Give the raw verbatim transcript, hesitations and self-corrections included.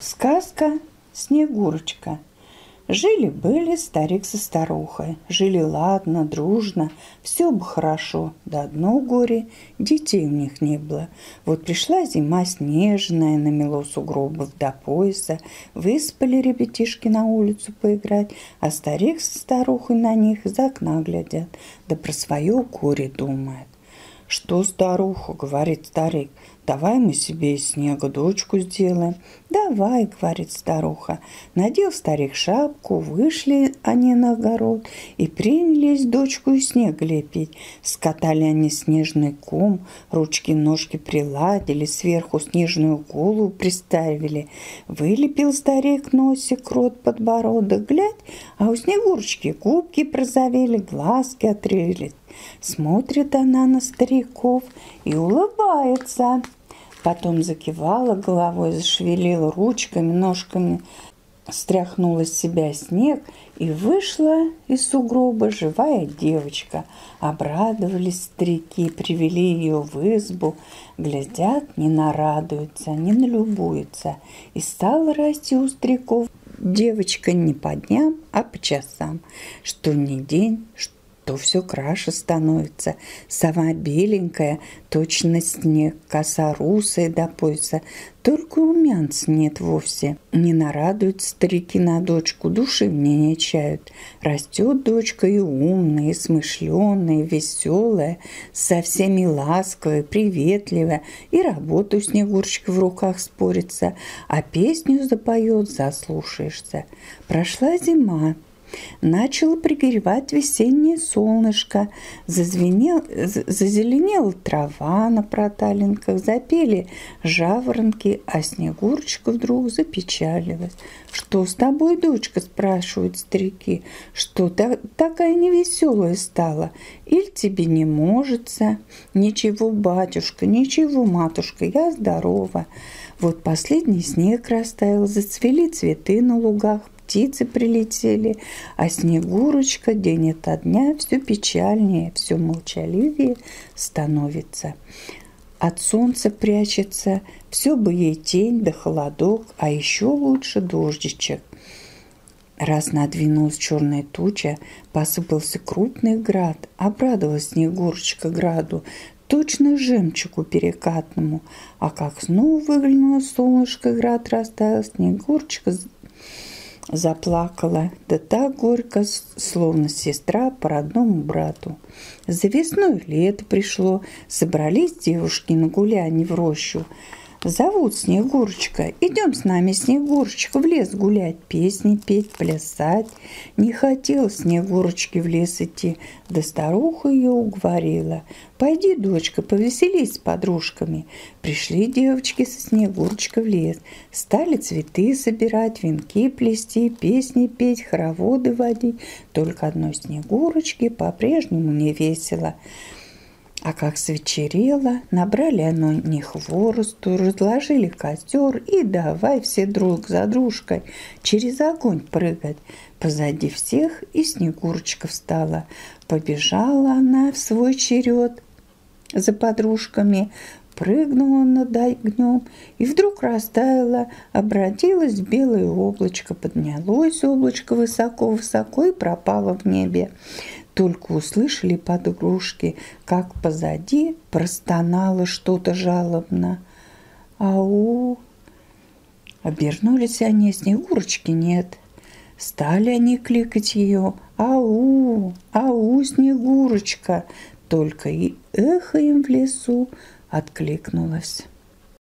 Сказка «Снегурочка». Жили-были старик со старухой. Жили ладно, дружно, все бы хорошо. Да одно горе, детей у них не было. Вот пришла зима снежная, намело сугробов до пояса. Выспали ребятишки на улицу поиграть, а старик со старухой на них из окна глядят, да про свое горе думает. «Что, старуха, — говорит старик, — давай мы себе из снега дочку сделаем». «Давай, — говорит старуха». Надел старик шапку, вышли они на огород и принялись дочку из снега лепить. Скатали они снежный ком, ручки-ножки приладили, сверху снежную голову приставили. Вылепил старик носик, рот, подбородок, глядь, а у Снегурочки губки прозовели, глазки отрылись. Смотрит она на стариков и улыбается. Потом закивала головой, зашевелила ручками, ножками, стряхнула с себя снег, и вышла из сугроба живая девочка. Обрадовались старики, привели ее в избу. Глядят, не нарадуются, не налюбуются. И стала расти у стариков девочка не по дням, а по часам. Что ни день, что то все краше становится. Сама беленькая, точно снег, коса русая до пояса. Только румянца нет вовсе. Не нарадуют старики на дочку, души мне не чают. Растет дочка и умная, и смышленая, и веселая, со всеми ласковая, приветливая. И работу Снегурочка в руках спорится, а песню запоет, заслушаешься. Прошла зима. Начало пригревать весеннее солнышко, зазвенел, зазеленела трава на проталинках, запели жаворонки, а Снегурочка вдруг запечалилась. «Что с тобой, дочка?» – спрашивают старики. «Что та, такая невеселая стала? Иль тебе не можется?» «Ничего, батюшка, ничего, матушка, я здорова. Вот последний снег растаял, зацвели цветы на лугах, птицы прилетели, а Снегурочка день ото дня все печальнее, все молчаливее становится. От солнца прячется, все бы ей тень да холодок, а еще лучше дождичек». Раз надвинулась черная туча, посыпался крупный град. Обрадовалась Снегурочка граду, точно жемчугу перекатному. А как снова выглянуло солнышко, град растаял, Снегурочка заплакала, да так горько, словно сестра по родному брату. За весной лето пришло, собрались девушки на гулянье в рощу. Зовут Снегурочка: «Идем с нами, Снегурочка, в лес гулять, песни петь, плясать». Не хотела Снегурочке в лес идти, да старуха ее уговорила: «Пойди, дочка, повеселись с подружками». Пришли девочки со Снегурочкой в лес, стали цветы собирать, венки плести, песни петь, хороводы водить. Только одной Снегурочке по-прежнему не весело. А как свечерело, набрали оно не хворосту, разложили костер и давай все друг за дружкой через огонь прыгать. Позади всех и Снегурочка встала. Побежала она в свой черед за подружками, прыгнула над огнем и вдруг растаяла, обратилась в белое облачко, поднялось облачко высоко-высоко и пропало в небе. Только услышали подружки, как позади простонало что-то жалобно. «Ау!» Обернулись они, Снегурочки нет. Стали они кликать ее: «Ау! Ау, Снегурочка!» Только и эхо им в лесу откликнулось.